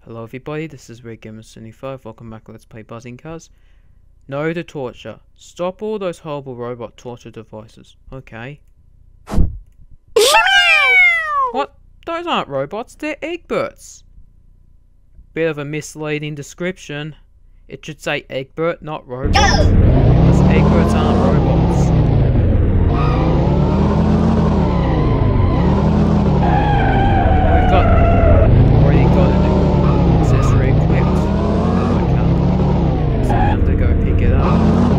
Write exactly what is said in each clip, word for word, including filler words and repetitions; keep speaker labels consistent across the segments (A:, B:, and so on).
A: Hello everybody, this is Red Gamer seventy-five, welcome back to Let's Play Buzzing Cars. No to torture. Stop all those horrible robot torture devices. Okay. What? Those aren't robots, they're eggberts. Bit of a misleading description. It should say eggbert, not robot. Because eggberts aren't robots. We've got already got an accessory equipped. Okay. So we have to go pick it up.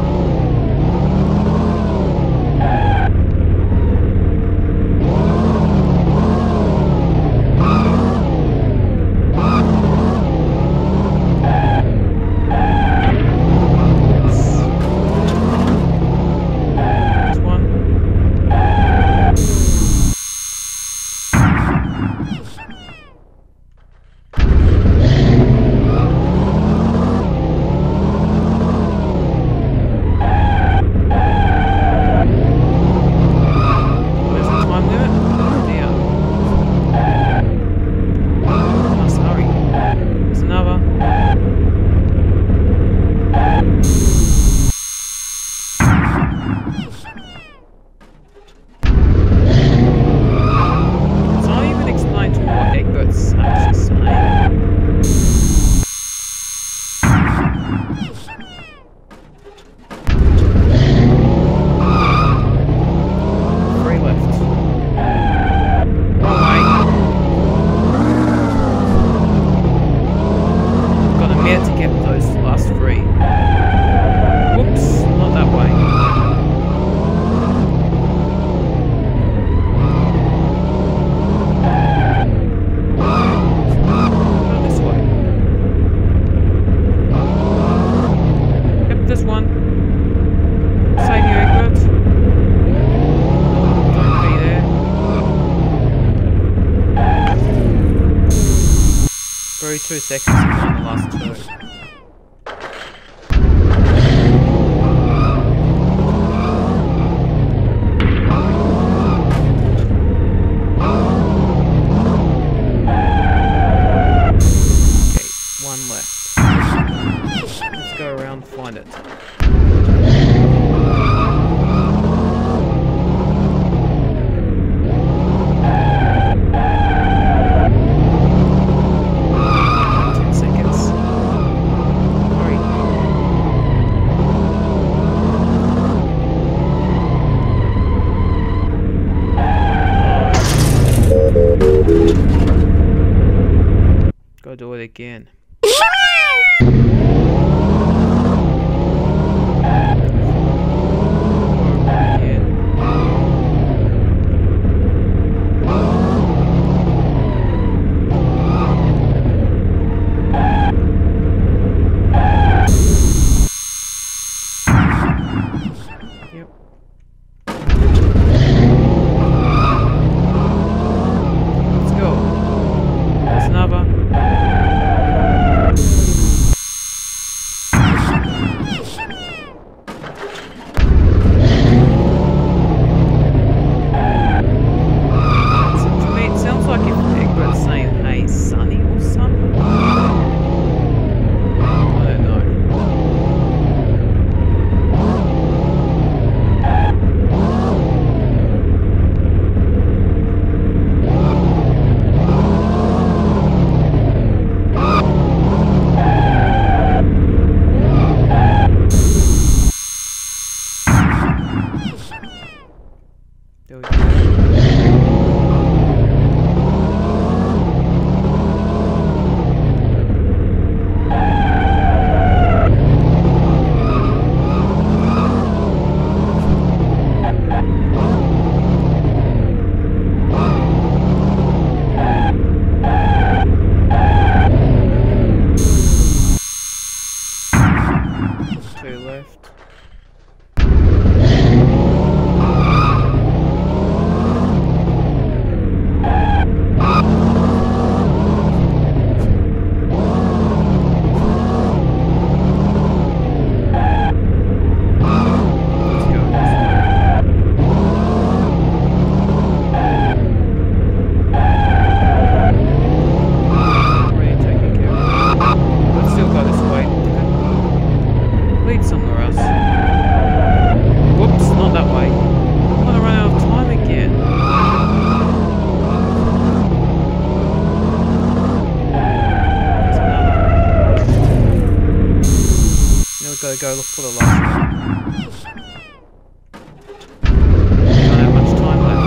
A: Two seconds to find the last two. Okay, one left. Let's go around and find it. Go do it again. gotta go look for the last one. Don't have much time left.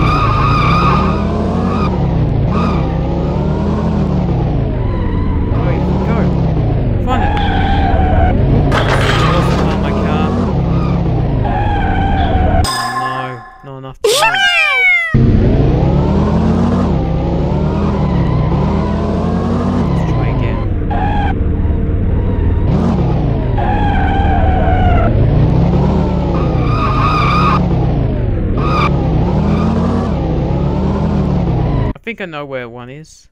A: Wait, go. Find it. I lost the part of my car. Oh no, not enough time. Let's try again. I think I know where one is.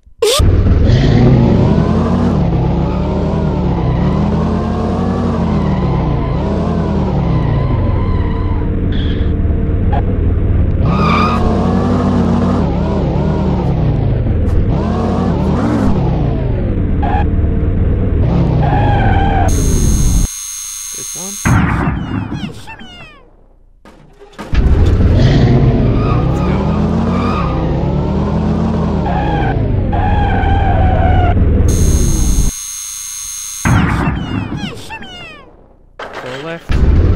A: There's one. Left.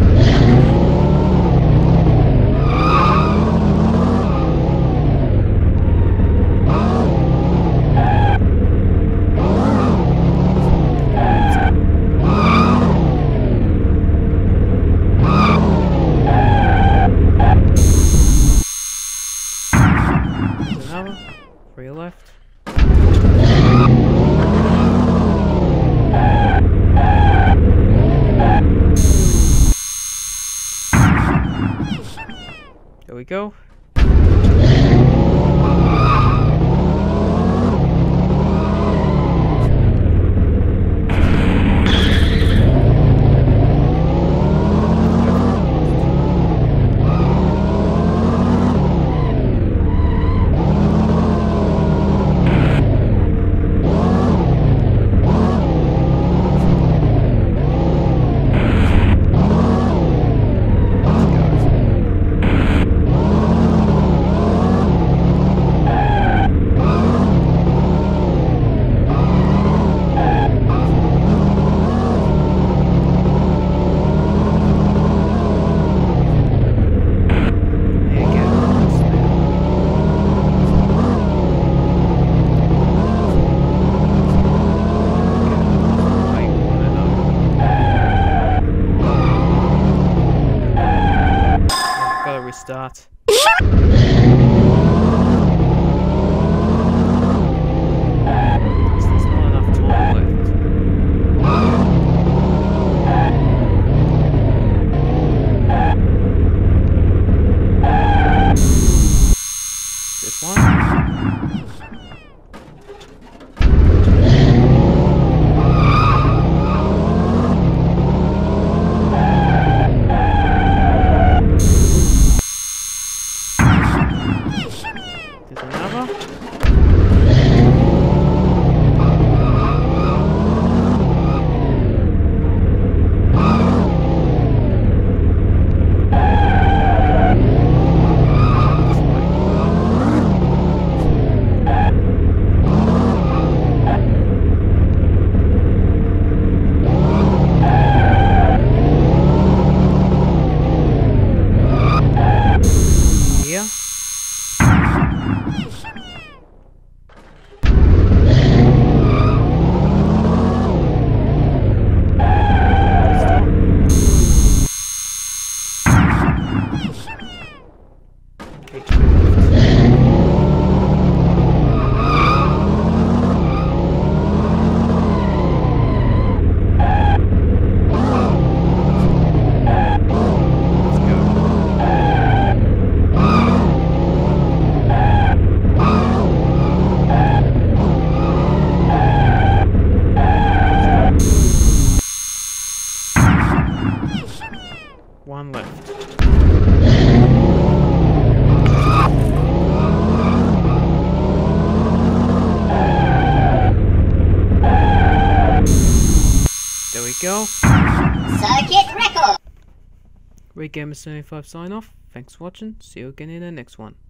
A: There's another. Three left. There we go. Restart. There's not enough time left. This one. There's another. Here. Okay, two left. Let's go. One left. There we go.
B: Circuit record.
A: Regamer seventy-five sign off. Thanks for watching. See you again in the next one.